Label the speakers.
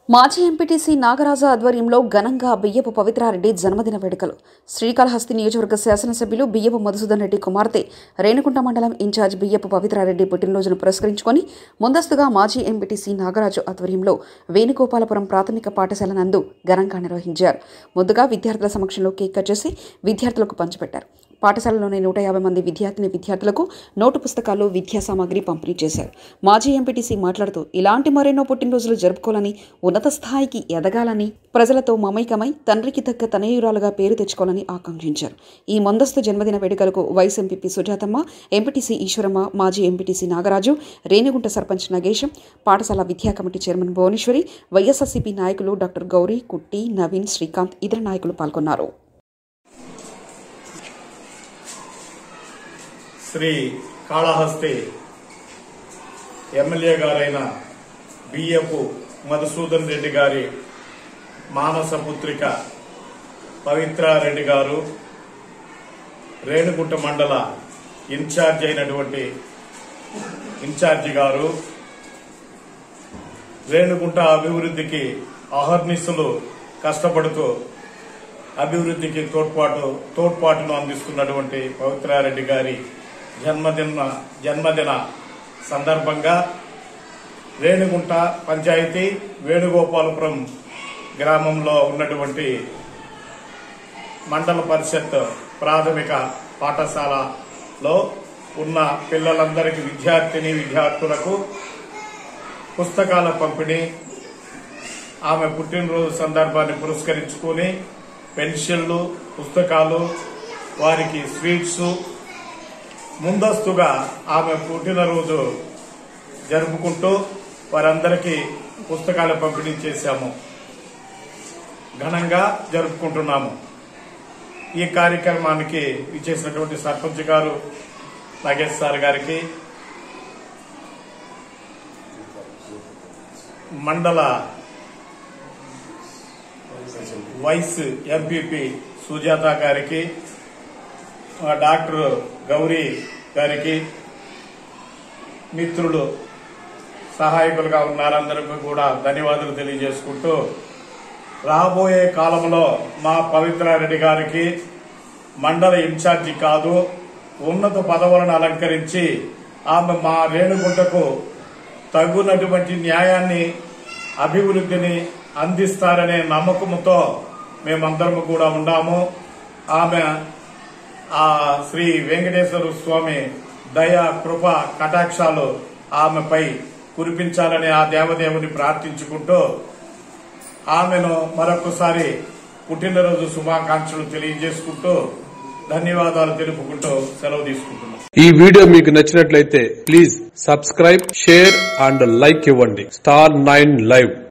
Speaker 1: మాజీ ఎంపీటీసీ నాగరాజు ఆధ్వర్యంలో ఘనంగా బియ్యపు పవిత్రారెడ్డి జన్మదిన వేడుకలు. శ్రీకాళహస్తి నియోజకవర్గ శాసనసభ్యులు బియ్యపు మధుసూదన్ రెడ్డి కుమార్తె రేణుగుంట మండలం ఇన్ఛార్జ్ బియ్యపు పవిత్రారెడ్డి పుట్టినరోజును పురస్కరించుకొని ముందస్తుగా మాజీ ఎంపీటీసీ నాగరాజు ఆధ్వర్యంలో వేణుగోపాలపురం ప్రాథమిక పాఠశాల నందు ఘనంగా నిర్వహించారు. ముందుగా విద్యార్థుల సమక్షంలో కేక్ కట్ చేసి విద్యార్థులకు పంచిపెట్టారు. పాఠశాలలోని 150 మంది విద్యార్థులకు నోటు పుస్తకాలు, విద్యా సామాగ్రి పంపిణీ చేశారు. మాజీ ఎంపీటీసీ మాట్లాడుతూ ఇలాంటి మరెన్నో పుట్టినరోజులు జరుపుకోవాలని, ఉన్నత స్థాయికి ఎదగాలని, ప్రజలతో మమైకమై తండ్రికి తగ్గ తనయురాలుగా పేరు తెచ్చుకోవాలని ఆకాంక్షించారు. ఈ ముందస్తు జన్మదిన వేడుకలకు vice MPP Sujathamma, MPTC Eswaramma, మాజీ ఎంపీటీసీ నాగరాజు, రేణిగుంట సర్పంచ్ నగేశం, పాఠశాల విద్యా కమిటీ చైర్మన్ భువనేశ్వరి, వైఎస్ఆర్సీపీ నాయకులు డాక్టర్ గౌరీ, కుట్టి, నవీన్, శ్రీకాంత్, ఇతర నాయకులు పాల్గొన్నారు.
Speaker 2: శ్రీ కాళహస్తి ఎమ్మెల్యే గారైన బియ్యపు మధుసూదన్ రెడ్డి గారి మానస పుత్రిక పవిత్రారెడ్డి గారు రేణుగుంట మండల ఇన్ఛార్జి అయినటువంటి ఇన్ఛార్జి గారు రేణుగుంట అభివృద్ధికి అహర్నిశలు కష్టపడుతూ అభివృద్ధికి తోడ్పాటును అందిస్తున్నటువంటి పవిత్రారెడ్డి గారి జన్మదిన సందర్భంగా రేణిగుంట పంచాయతీ వేణుగోపాలపురం గ్రామంలో ఉన్నటువంటి మండల పరిషత్ ప్రాథమిక పాఠశాలలో ఉన్న పిల్లలందరికీ విద్యార్థులకు పుస్తకాల పంపిణీ, ఆమె పుట్టినరోజు సందర్భాన్ని పురస్కరించుకుని పెన్షన్లు, పుస్తకాలు, వారికి స్వీట్స్, ముందస్తుగా ఆమె పుట్టినరోజు జరుపుకుంటూ వారందరికీ పుస్తకాలు పంపిణీ చేశాము. ఘనంగా జరుపుకుంటున్నాము. ఈ కార్యక్రమానికి ఇచ్చేసినటువంటి సర్పంచ్ గారు నాగేశ్ సార్ గారికి, మండల వైస్ ఎంపీపీ సుజాత గారికి, డాక్టర్ గౌరీ గారికి, మిత్రులు సహాయకులుగా ఉన్నారందరికీ కూడా ధన్యవాదాలు తెలియజేసుకుంటూ, రాబోయే కాలంలో మా పవిత్రారెడ్డి గారికి మండల ఇన్ఛార్జి కాదు, ఉన్నత పదవులను అలంకరించి ఆమె మా రేణుగుంటకు తగునటువంటి న్యాయాన్ని, అభివృద్ధిని అందిస్తారనే నమ్మకంతో మేమందరము కూడా ఉన్నాము. ఆమె శ్రీ వెంకటేశ్వర స్వామి దయ, కృప, కటాక్షాలు ఆమెపై కురిపించాలని ఆ దేవదేవుని ప్రార్థించుకుంటూ ఆమెను మరొకసారి పుట్టినరోజు శుభాకాంక్షలు తెలియజేసుకుంటూ ధన్యవాదాలు తెలుపుకుంటూ సెలవు తీసుకుంటున్నాం.
Speaker 3: ఈ వీడియో మీకు నచ్చినట్లయితే please subscribe, share and like ఇవ్వండి. Star 9 Live.